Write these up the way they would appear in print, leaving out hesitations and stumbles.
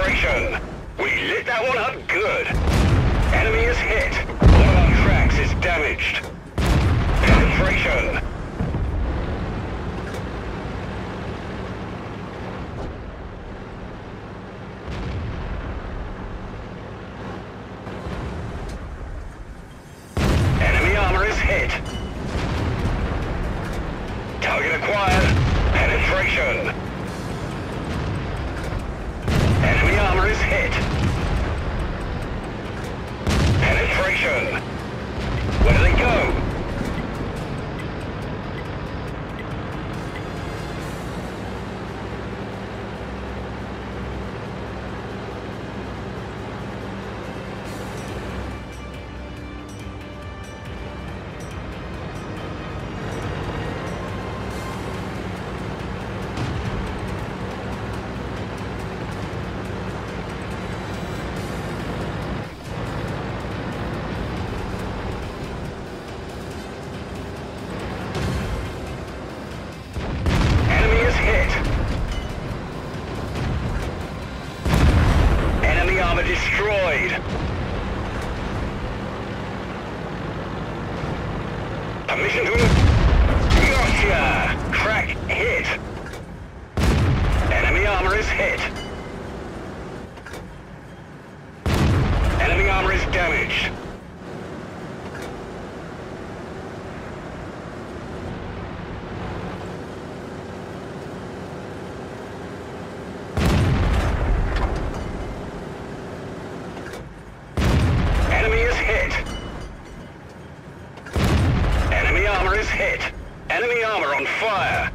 Penetration. We lit that one up good. Enemy is hit. One of our tracks is damaged. Penetration. Enemy armor is hit. Target acquired. Penetration. Enemy armor is hit. Penetration. Where do they go? Destroyed. Permission to... Gotcha! Crack hit. Enemy armor is hit. Enemy armor is damaged. Hit. Enemy armor on fire.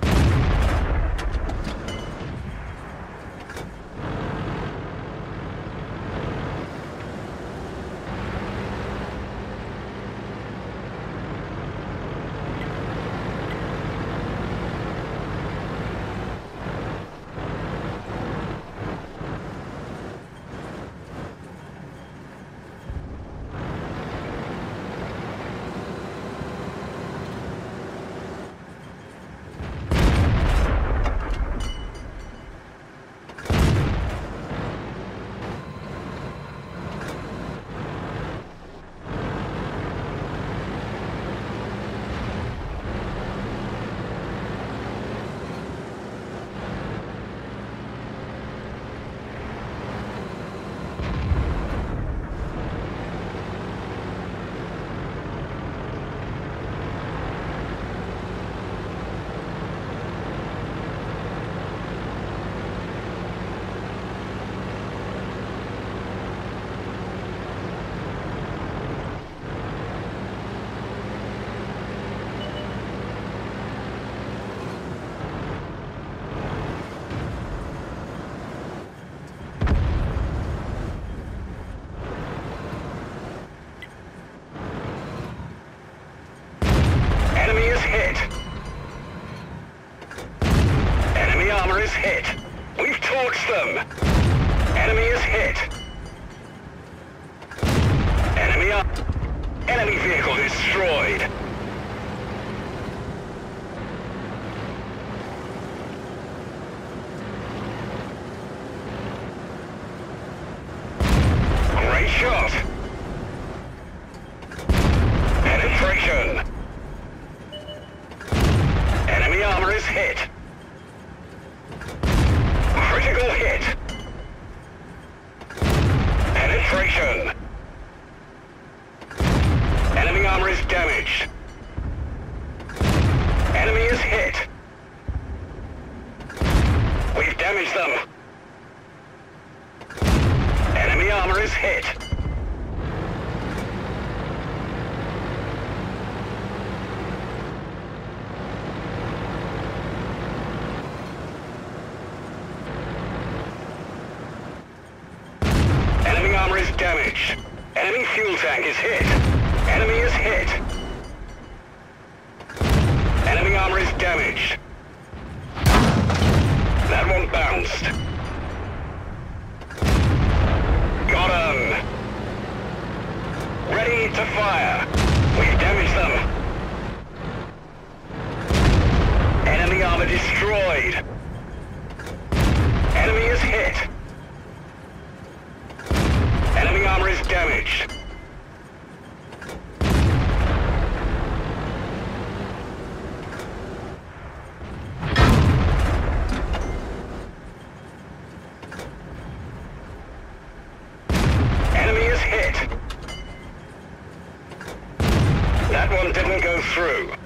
Is hit. We've torched them. Enemy is hit. Enemy vehicle destroyed. Great shot. Penetration. Enemy armor is hit. Critical hit. Penetration. Enemy armor is damaged. Enemy is hit. We've damaged them. Enemy armor is hit. Damaged. Enemy fuel tank is hit. Enemy is hit. Enemy armor is damaged. That one bounced. Got him. Ready to fire. We've damaged them. Enemy armor destroyed. Enemy is hit. damaged. Enemy is hit. That one didn't go through.